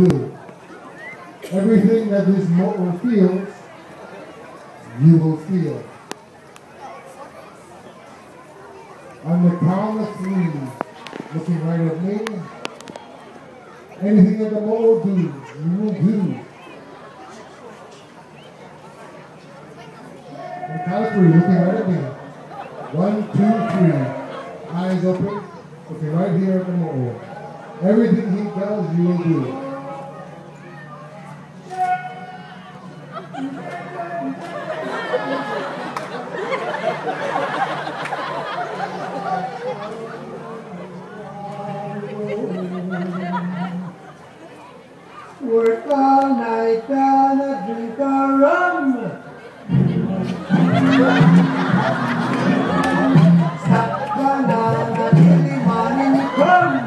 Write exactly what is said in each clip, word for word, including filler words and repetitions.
do. Everything that this motor feels, you will feel. On the count of three, looking right at me, anything that the motor do, you will do. On the count of three, looking right at me. One, two, three. Eyes open, looking right here at the motor. Everything he does, you will do. Work all night and a drink a rum. Stop banana till the morning come.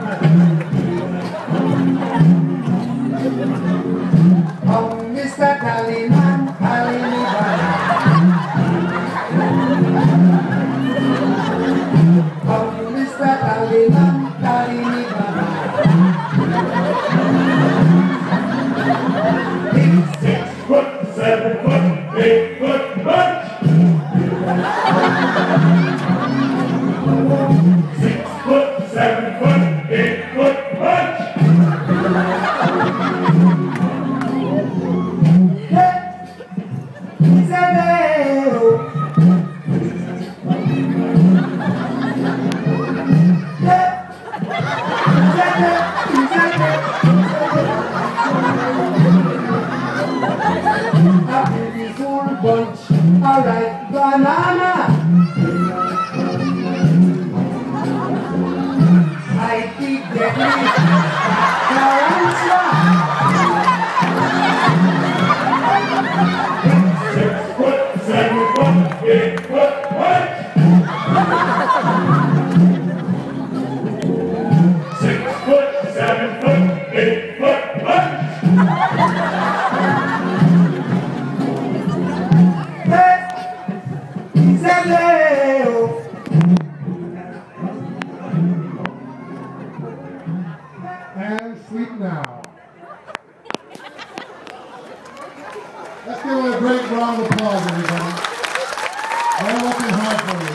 Come, Mister Tallyman, tally me banana. Come, Mister Tallyman, tally me banana. Six foot, seven foot, eight foot bunch. Six foot, seven foot, eight foot bunch. Bunch, alright, banana. I keep getting Six foot, seven foot, eight foot bunch. Six foot, seven foot, eight foot bunch. And sleep now. Let's give it a great round of applause, everybody. I'm working hard for you.